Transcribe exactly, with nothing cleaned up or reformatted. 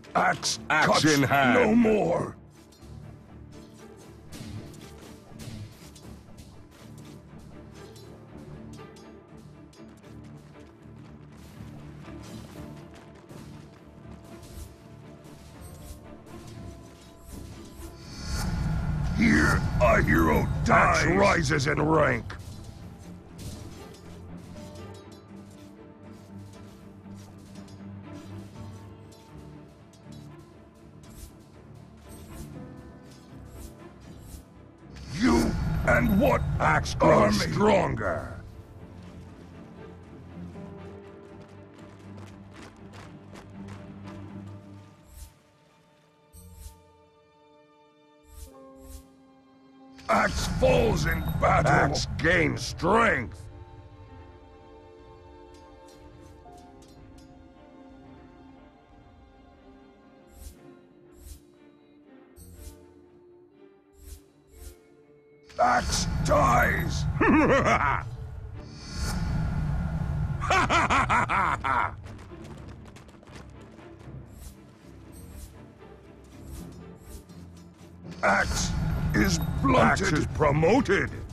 Axe, Axe cuts in hand. no more. Here, a hero dies. Axe rises in rank. You and what axe grows stronger? Axe falls in battle. Axe gains strength. Axe dies. Axe is blunted. Axe is promoted.